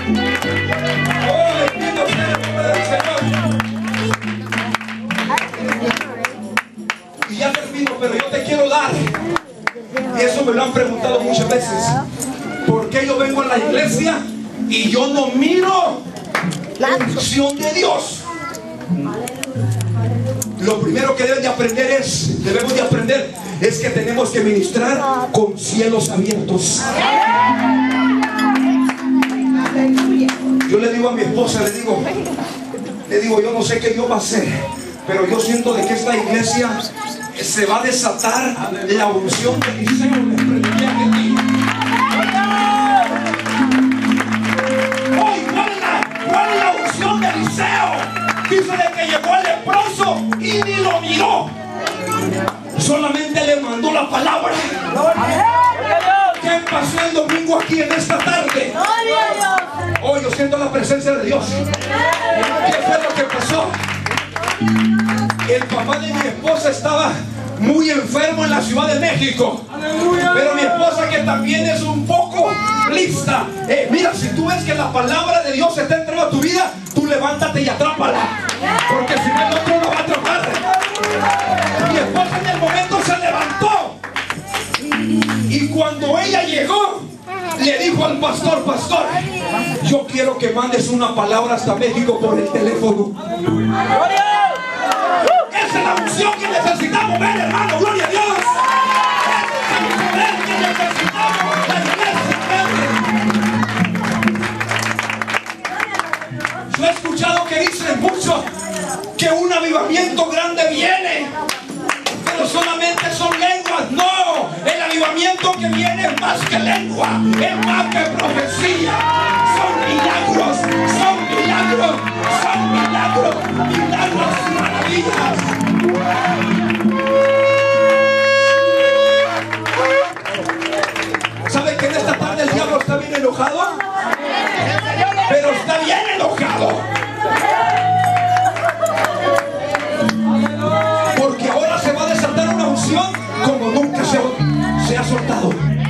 Oh, bendito sea el nombre del Señor. Y ya termino, pero yo te quiero dar. Y eso me lo han preguntado muchas veces. ¿Por qué yo vengo a la iglesia y yo no miro la unción de Dios? Lo primero que debemos de aprender es que tenemos que ministrar con cielos abiertos. Yo le digo a mi esposa, le digo, yo no sé qué Dios va a hacer, pero yo siento de que esta iglesia se va a desatar la unción de Eliseo. ¿Cuál es la unción de Eliseo? Dice de que llegó el leproso y ni lo miró, solamente le mandó la palabra. ¿Qué pasó el domingo aquí en esta tarde? Hoy yo siento la presencia de Dios. ¿Qué fue lo que pasó? El papá de mi esposa estaba muy enfermo en la Ciudad de México, pero mi esposa, que también es un poco lista, mira, si tú ves que la palabra de Dios está entrando a tu vida, tú levántate y atrápala, porque si no el otro no va a atrapar. Mi esposa en el momento se levantó, y cuando ella llegó, le dijo al pastor: pastor, yo quiero que mandes una palabra hasta México por el teléfono. Esa es la unción que necesitamos ver, hermano. Gloria a Dios. Ese es el poder que necesitamos la iglesia. Yo he escuchado que dicen mucho que un avivamiento grande viene, pero solamente son lenguas. No, el avivamiento que viene es más que lengua, es más que profecía. Son milagros, son milagros, son milagros, milagros y maravillas. ¿Saben que en esta tarde el diablo está bien enojado? Pero está bien enojado, porque ahora se va a desatar una unción como nunca se ha soltado.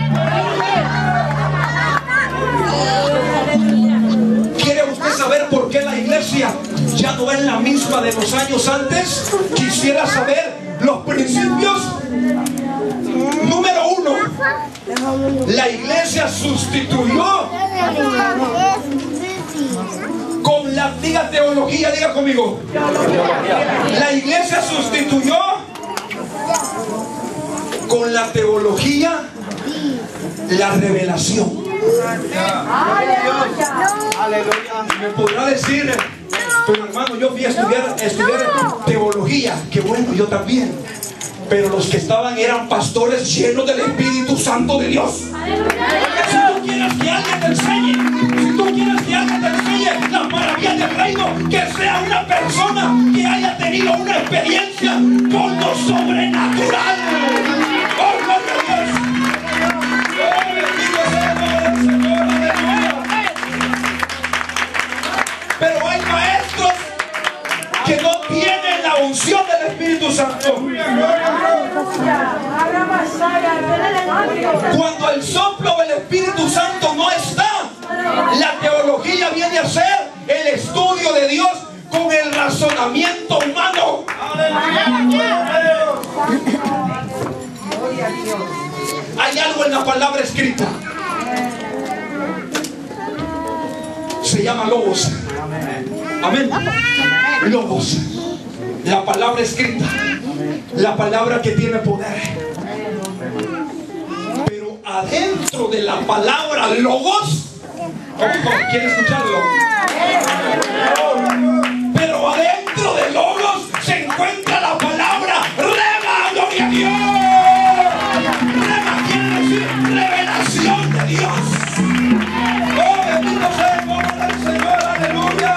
¿Quiere usted saber por qué la iglesia ya no es la misma de los años antes? Quisiera saber los principios. Número uno, la iglesia sustituyó con la, diga teología, diga conmigo. La iglesia sustituyó con la teología la revelación. Me podrá decir, pero hermano, yo fui a estudiar teología. Que bueno, yo también. Pero los que estaban eran pastores llenos del Espíritu Santo de Dios. Si tú quieres que alguien te enseñe, si tú quieres que alguien te enseñe las maravillas del reino, que sea una persona que haya tenido una experiencia con lo sobrenatural. ¡Oh, gloria a Dios! ¡Oh, bendito sea el nombre del Señor! ¡Aleluya! Pero hay maestros que no tienen la unción del Espíritu Santo. Cuando el soplo del Espíritu Santo no está, la teología viene a ser el estudio de Dios con el razonamiento humano. Hay algo en la palabra escrita, se llama logos. Amén. Logos, la palabra escrita, la palabra que tiene poder. Pero adentro de la palabra logos, ¿quiere escucharlo? Pero adentro de logos se encuentra la palabra rema. Gloria a Dios. Rema quiere decir revelación de Dios. Oh, bendito sea el nombre del Señor. Aleluya.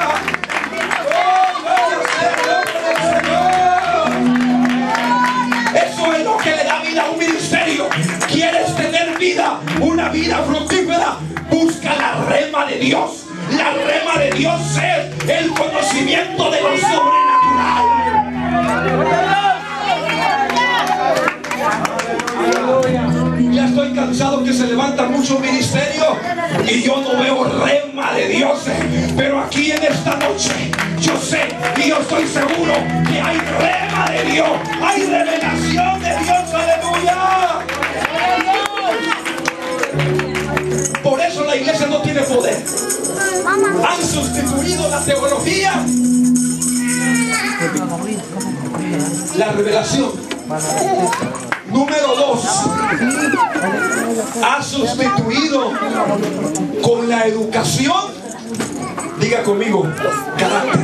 Eso es lo que le da vida a un ministerio. ¿Quieres tener vida? Una vida fructífera. Busca la rema de Dios. La rema de Dios es el conocimiento de lo sobrenatural. Ya estoy cansado que se levantan muchos ministerios y yo no veo rema de Dios. Pero aquí en esta noche yo sé y yo estoy seguro que hay rema de Dios, hay revelación de Dios. Aleluya. Por eso la iglesia no tiene poder. Han sustituido la teología, la revelación. Número 2, ha sustituido con la educación, diga conmigo, carácter.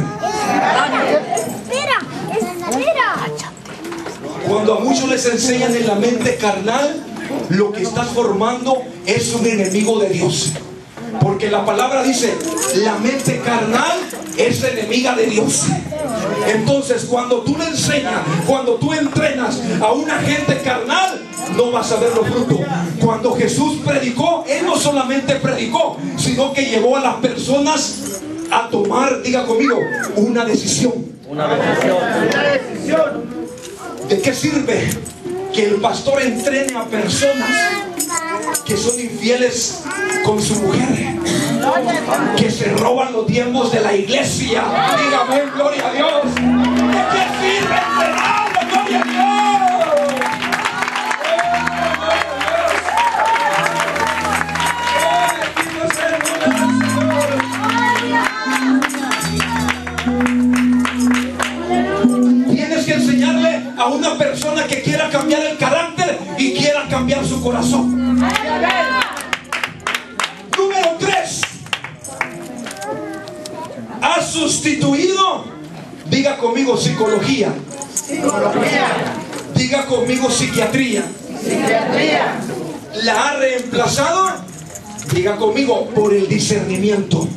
Cuando a muchos les enseñan en la mente carnal, lo que estás formando es un enemigo de Dios. Porque la palabra dice, la mente carnal es enemiga de Dios. Entonces cuando tú le enseñas, cuando tú entrenas a una gente carnal, no vas a ver los frutos. Cuando Jesús predicó, Él no solamente predicó, sino que llevó a las personas a tomar, diga conmigo, una decisión. Una decisión. ¿De qué sirve que el pastor entrene a personas que son infieles con su mujer, que se roban los diezmos de la iglesia? Dígame, gloria a Dios. ¿De qué sirve entrenarlo? Gloria a Dios. Tienes que enseñarle a una persona que quiera cambiar el carácter y quiera cambiar su corazón. Número 3, ha sustituido, diga conmigo, psicología. Diga conmigo, psiquiatría. La ha reemplazado, diga conmigo, por el discernimiento.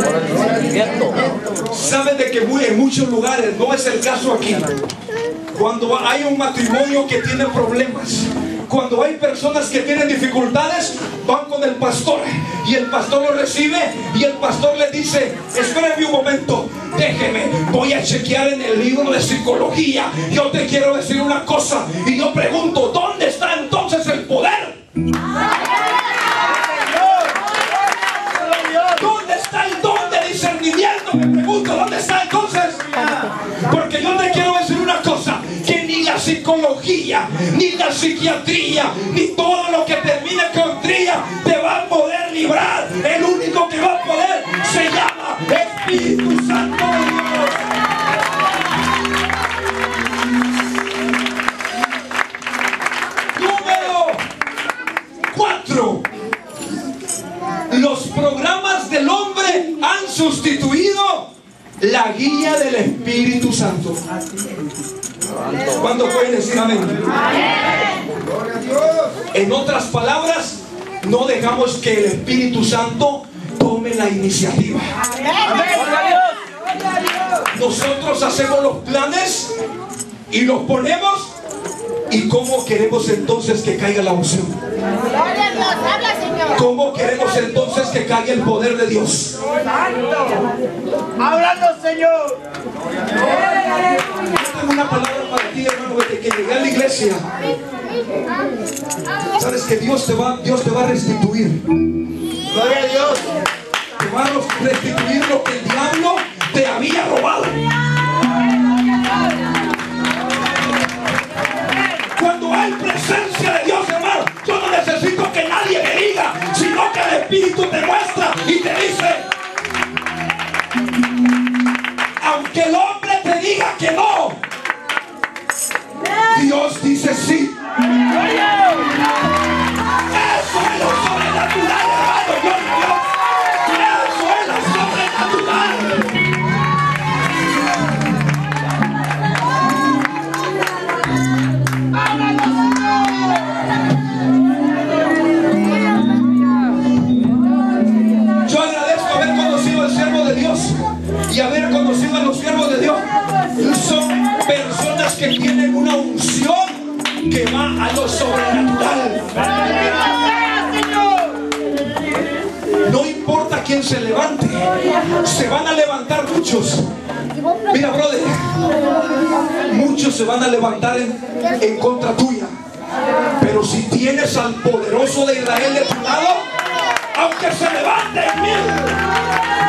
¿Saben de que en muchos lugares, no es el caso aquí, cuando hay un matrimonio que tiene problemas, cuando hay personas que tienen dificultades, van con el pastor y el pastor lo recibe y el pastor le dice, espérame un momento, déjeme, voy a chequear en el libro de psicología, yo te quiero decir una cosa. Y yo pregunto, ¿dónde está entonces el poder? ¿Dónde está el don de discernimiento? Me pregunto, ¿dónde está entonces? Porque yo te quiero decir una cosa, que ni la psicología, ni la psiquiatría, ni todo lo que termine con tría te va a poder librar. El único que va a poder se llama Espíritu Santo de Dios. Número 4. Los programas del hombre han sustituido la guía del Espíritu Santo. ¿Cuándo pueden decir amén? En otras palabras, no dejamos que el Espíritu Santo tome la iniciativa. Nosotros hacemos los planes y los ponemos. ¿Y cómo queremos entonces que caiga la unción? ¿Cómo queremos entonces que caiga el poder de Dios? ¡Háblanos, Señor! Yo tengo una palabra para ti, hermano, desde que llegué a la iglesia. Sabes que Dios te va a restituir. ¡Gloria a Dios! Te va a restituir lo que el diablo te había robado. Cuando hay presencia de Dios, hermano, yo no necesito que nadie me diga, sino que el Espíritu te muestra y te dice, aunque el hombre te diga que no, Dios dice sí. Eso es lo sobrenatural, hermano. Eso es lo sobrenatural. Yo agradezco haber conocido al siervo de Dios y haber conocido a los siervos de Dios. Son personas que tienen una unción que va a lo sobrenatural. No importa quién se levante, se van a levantar muchos. Mira, brother, muchos se van a levantar en contra tuya. Pero si tienes al poderoso de Israel de tu lado, aunque se levanten 1000,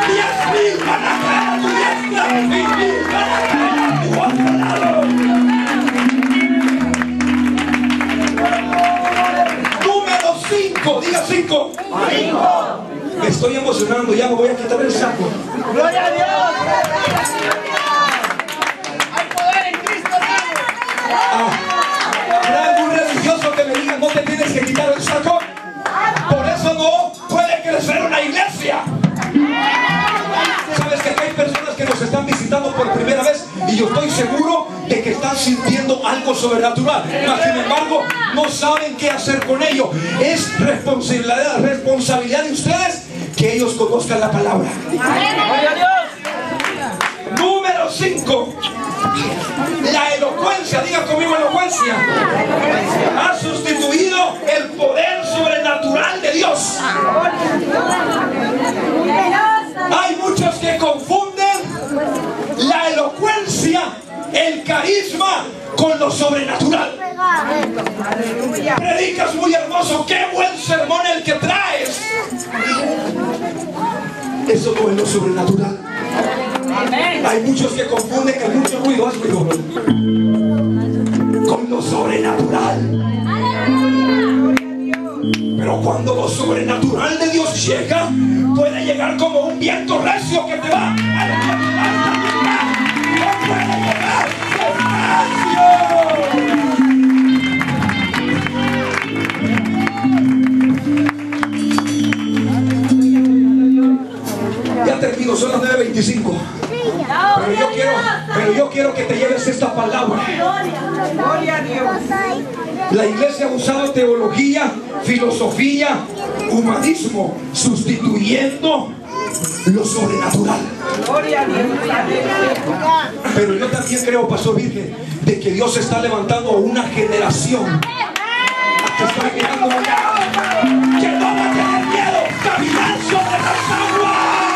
Diga 5. Me estoy emocionando, ya me voy a quitar el saco. Gloria a Dios. Hay poder en Cristo. Habrá algún religioso que me diga no te tienes que quitar el saco. Por eso no puede crecer una iglesia. Sabes que aquí hay personas que nos están visitando por primera vez y yo estoy seguro de que están sintiendo algo sobrenatural, mas sin embargo no saben qué hacer con ello. Es responsabilidad de ustedes que ellos conozcan la palabra. Número 5. La elocuencia, diga conmigo elocuencia, ha sustituido el poder sobrenatural de Dios. Hay muchos que confunden la elocuencia, el carisma con lo sobrenatural. Predicas muy hermoso, qué buen sermón el que traes. Eso no es lo sobrenatural. Hay muchos que confunden que mucho ruido es ruido con lo sobrenatural. Pero cuando lo sobrenatural de Dios llega, puede llegar como un viento recio que te va a levantar. No puede llegar despacio. Ya termino, son las 9:25. Pero yo quiero que te lleves esta palabra. Gloria a Dios. La iglesia ha usado teología, filosofía, humanismo, sustituyendo lo sobrenatural. Gloria a Dios. Pero yo también creo, Pastor Virgen, de que Dios está levantando a una generación. Aquí estoy mirando allá, que no va a tener miedo, caminar sobre las aguas.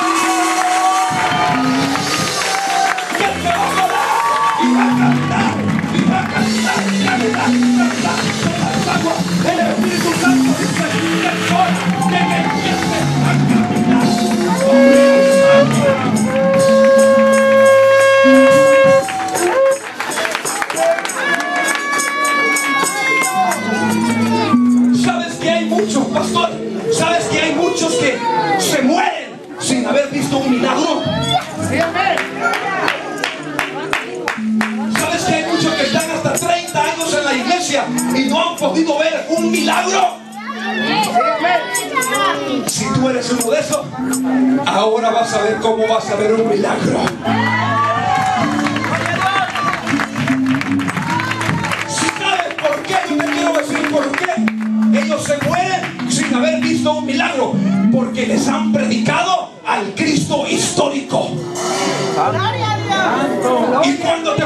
Y va a cantar, y va a cantar, y cantar sobre las aguas. El Espíritu Santo dice que el sol que empiece a caminar sobre las aguas. ¿Sabes que hay muchos, pastor? ¿Sabes que hay muchos que se mueren sin haber visto un milagro? ¿Sabes que hay muchos que están hasta 30 años en la iglesia y no han podido ver un milagro? Si tú eres uno de esos, ahora vas a ver cómo vas a ver un milagro. Si sabes por qué, yo te quiero decir por qué ellos se mueren sin haber visto un milagro, porque les han predicado al Cristo histórico. Y cuando te